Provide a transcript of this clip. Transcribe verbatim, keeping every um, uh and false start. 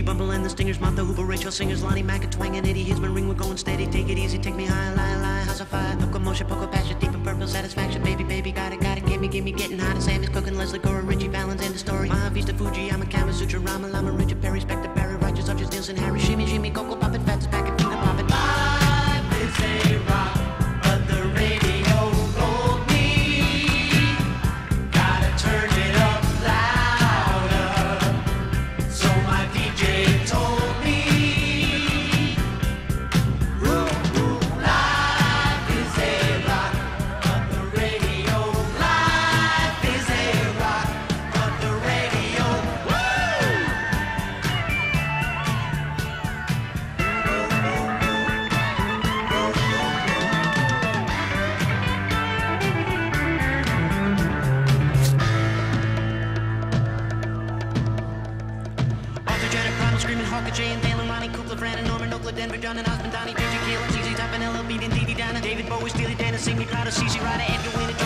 Bumble and the Stingers, Martha Hooper, Rachel Singers, Lonnie Mack, Twang and Eddie Hisman, ring, we're going steady. Take it easy, take me high, lie, lie, house of fire, locomotion, poker, passion, deep and purple satisfaction, baby, baby, got it, got it, gimme, gimme, getting hot. Sammy's cooking, Leslie Gore, Richie Valens, and the story. Mahavista, Fuji, I'm a Kama Sutra, Rama, Lama, Richard Perry, Spectre, Barry, Righteous, Archers, Nielsen, Harry, Shimmy, Shimmy, Coco, Poppin', Fats, back and finger poppin'. Life is a rock, but the radio rolled me. Gotta turn it up louder. So my D J told me, ooh, ooh, life is a rock, but the radio. Life is a rock, but the radio. Woo! Arthur Janet, Primal Screaming, Hawker, Jay and Dale and Ronnie, Kukla, Brandon, Norman, Oakland, Denver, John and Osmond, Donnie, J J, Kayla, Z Z Top and L L B, and Dee Dee, Donna, David Bowie, Steely Dan, and Sing Me, Crowder, C C Ryder, Edgar Winter,